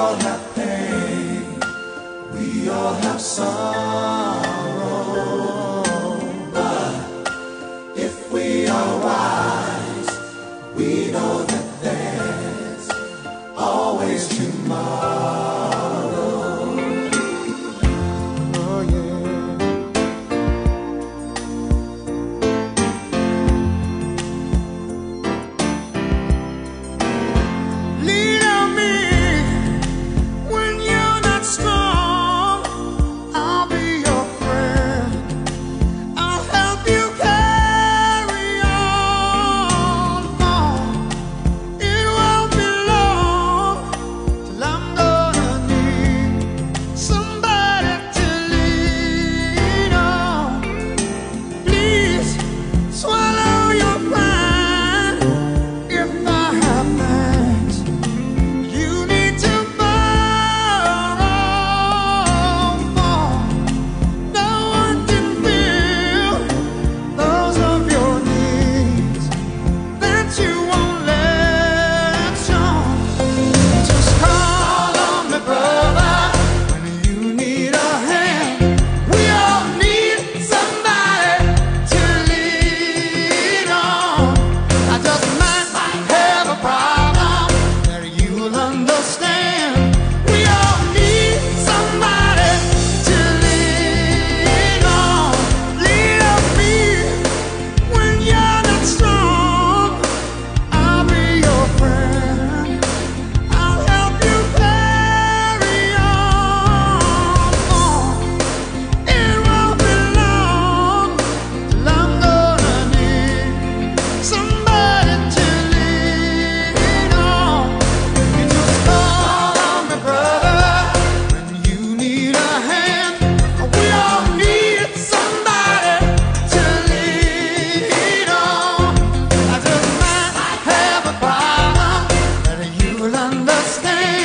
all have pain, we all have sorrow, but if we are wise, we know that there's always tomorrow. Oh yeah. Lean on me when you're not strong. I'll be your friend. I'll help you carry on. It won't be long till I'm gonna need somebody to lean on. Please swallow your pride. If I have thanks, you need to borrow more. No one can fill those of your needs that you won't let show. Just call on me, brother, when you need a hand. We all need somebody to lean on. I just might have a problem that you'll understand. We all need somebody to lean on. Lean on me when you're not strong. I'll be your friend. I'll help you carry on. It won't be long till I'm gonna need somebody to lean on. You just call on me, brother, when you need a hand. We all need somebody to lean on. I just might have a problem that you'll understand.